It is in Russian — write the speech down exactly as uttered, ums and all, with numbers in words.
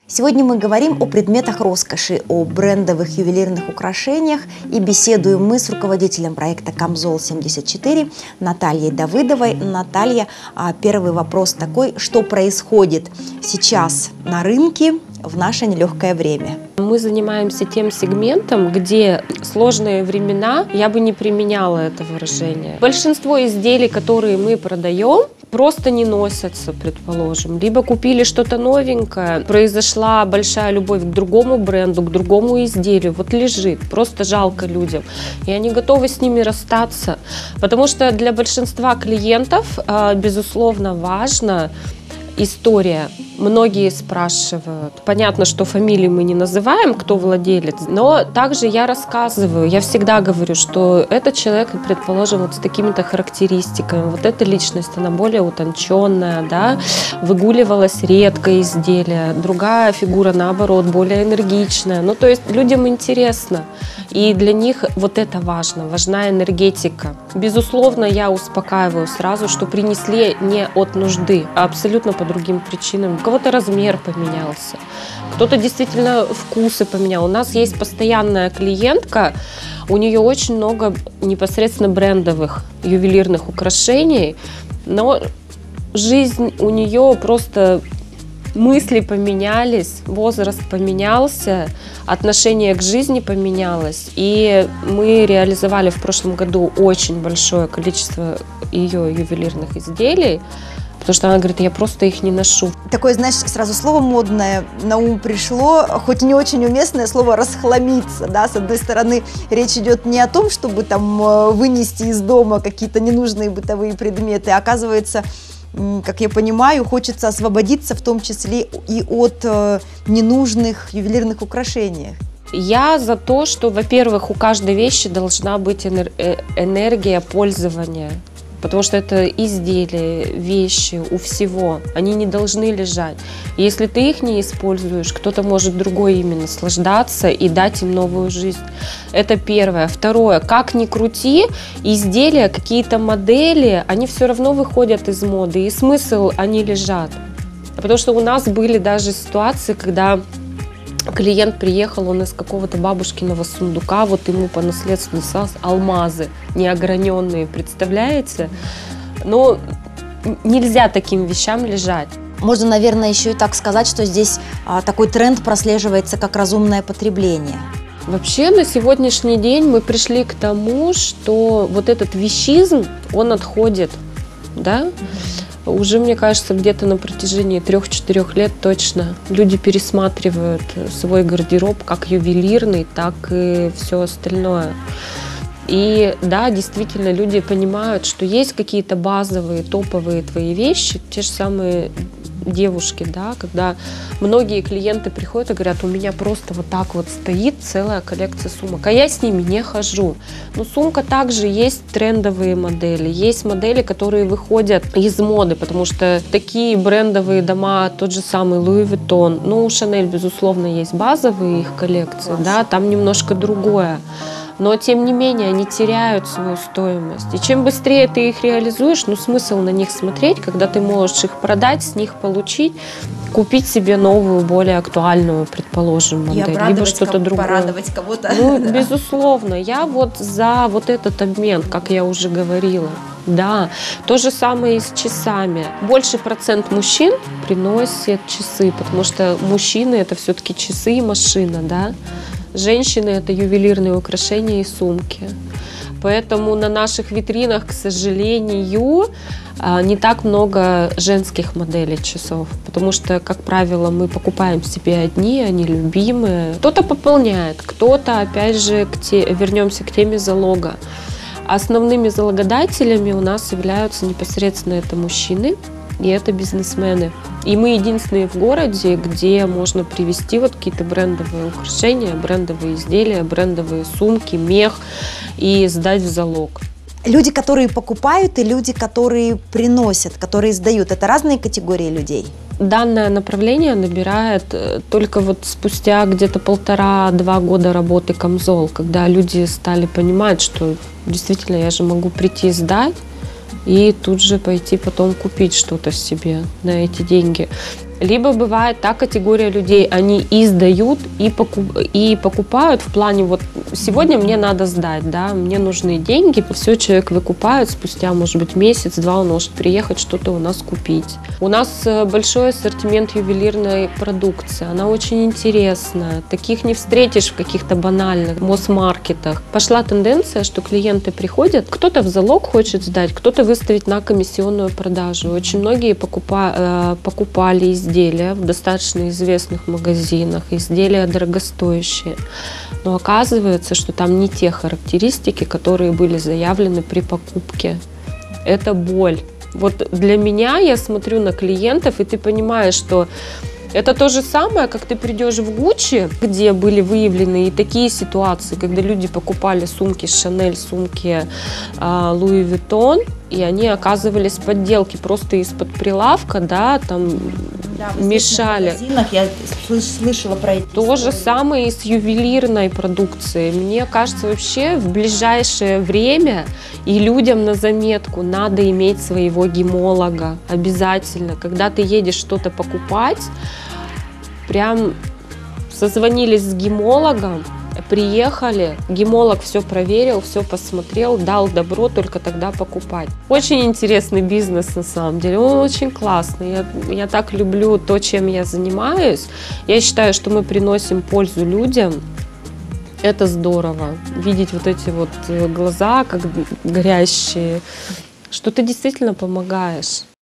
Сегодня мы говорим о предметах роскоши, о брендовых ювелирных украшениях, и беседуем мы с руководителем проекта «Камзол семьдесят четыре» Натальей Давыдовой. Наталья, первый вопрос такой: что происходит сейчас на рынке в наше нелегкое время? Мы занимаемся тем сегментом, где сложные времена, я бы не применяла это выражение. Большинство изделий, которые мы продаем, просто не носятся, предположим. Либо купили что-то новенькое, произошла большая любовь к другому бренду, к другому изделию, вот лежит, просто жалко людям. И они готовы с ними расстаться, потому что для большинства клиентов, безусловно, важно история. Многие спрашивают. Понятно, что фамилии мы не называем, кто владелец, но также я рассказываю, я всегда говорю, что этот человек, предположим, вот с такими-то характеристиками, вот эта личность, она более утонченная, да, выгуливалась редко изделие, другая фигура, наоборот, более энергичная. Ну, то есть людям интересно, и для них вот это важно, важна энергетика. Безусловно, я успокаиваю сразу, что принесли не от нужды, а абсолютно по другим причинам. У кого-то размер поменялся, кто-то действительно вкусы поменял. У нас есть постоянная клиентка, у нее очень много непосредственно брендовых ювелирных украшений, но жизнь у нее просто... Мысли поменялись, возраст поменялся, отношение к жизни поменялось. И мы реализовали в прошлом году очень большое количество ее ювелирных изделий, потому что она говорит, я просто их не ношу. Такое, знаешь, сразу слово модное на ум пришло, хоть не очень уместное слово «расхламиться». Да? С одной стороны, речь идет не о том, чтобы там вынести из дома какие-то ненужные бытовые предметы, а оказывается, как я понимаю, хочется освободиться в том числе и от э, ненужных ювелирных украшений. Я за то, что, во-первых, у каждой вещи должна быть энергия пользования. Потому что это изделия, вещи у всего, они не должны лежать. И если ты их не используешь, кто-то может другой ими наслаждаться и дать им новую жизнь. Это первое. Второе, как ни крути, изделия, какие-то модели, они все равно выходят из моды, и смысл они лежат. Потому что у нас были даже ситуации, когда клиент приехал, он из какого-то бабушкиного сундука, вот ему по наследству досталось алмазы неограненные, представляете? Но нельзя таким вещам лежать. Можно, наверное, еще и так сказать, что здесь а, такой тренд прослеживается, как разумное потребление. Вообще на сегодняшний день мы пришли к тому, что вот этот вещизм, он отходит, да? Уже, мне кажется, где-то на протяжении трех-четырех лет точно люди пересматривают свой гардероб как ювелирный, так и все остальное. И да, действительно, люди понимают, что есть какие-то базовые, топовые твои вещи, те же самые девушки, да, когда многие клиенты приходят и говорят, у меня просто вот так вот стоит целая коллекция сумок, а я с ними не хожу. Но сумка также есть трендовые модели, есть модели, которые выходят из моды, потому что такие брендовые дома, тот же самый Луи Виттон, ну, у Chanel, безусловно, есть базовые их коллекции, да, там немножко другое. Но, тем не менее, они теряют свою стоимость. И чем быстрее ты их реализуешь, ну, смысл на них смотреть, когда ты можешь их продать, с них получить, купить себе новую, более актуальную, предположим, модель, либо что-то другое. Порадовать кого-то. Ну, безусловно. Я вот за вот этот обмен, как я уже говорила. Да, то же самое и с часами. Больше процент мужчин приносят часы, потому что мужчины – это все-таки часы и машина, да. Женщины – это ювелирные украшения и сумки. Поэтому на наших витринах, к сожалению, не так много женских моделей часов. Потому что, как правило, мы покупаем себе одни, они любимые. Кто-то пополняет, кто-то, опять же, к те... вернемся к теме залога. Основными залогодателями у нас являются непосредственно это мужчины и это бизнесмены. И мы единственные в городе, где можно привезти вот какие-то брендовые украшения, брендовые изделия, брендовые сумки, мех и сдать в залог. Люди, которые покупают, и люди, которые приносят, которые сдают, это разные категории людей? Данное направление набирает только вот спустя где-то полтора-два года работы Камзол, когда люди стали понимать, что действительно я же могу прийти и сдать, и тут же пойти потом купить что-то себе на эти деньги. Либо бывает та категория людей, они и сдают, и, покуп, и покупают в плане, вот сегодня мне надо сдать, да, мне нужны деньги, все человек выкупает, спустя, может быть, месяц-два он может приехать, что-то у нас купить. У нас большой ассортимент ювелирной продукции, она очень интересная, таких не встретишь в каких-то банальных мосс-маркетах. Пошла тенденция, что клиенты приходят, кто-то в залог хочет сдать, кто-то выставить на комиссионную продажу. Очень многие покупа, покупали изделия в достаточно известных магазинах, изделия дорогостоящие. Но оказывается, что там не те характеристики, которые были заявлены при покупке. Это боль. Вот для меня, я смотрю на клиентов, и ты понимаешь, что это то же самое, как ты придешь в Гуччи, где были выявлены и такие ситуации, когда люди покупали сумки Шанель, сумки а, Луи Виттон, и они оказывались подделки просто из-под прилавка, да, там да, мешали. В магазинах я слышала про это. То же самое и с ювелирной продукцией. Мне кажется, вообще в ближайшее время и людям на заметку надо иметь своего гемолога обязательно. Когда ты едешь что-то покупать, прям созвонились с гемологом, приехали, гемолог все проверил, все посмотрел, дал добро, только тогда покупать. Очень интересный бизнес на самом деле, он очень классный. Я, я так люблю то, чем я занимаюсь. Я считаю, что мы приносим пользу людям. Это здорово, видеть вот эти вот глаза, как горящие, что ты действительно помогаешь.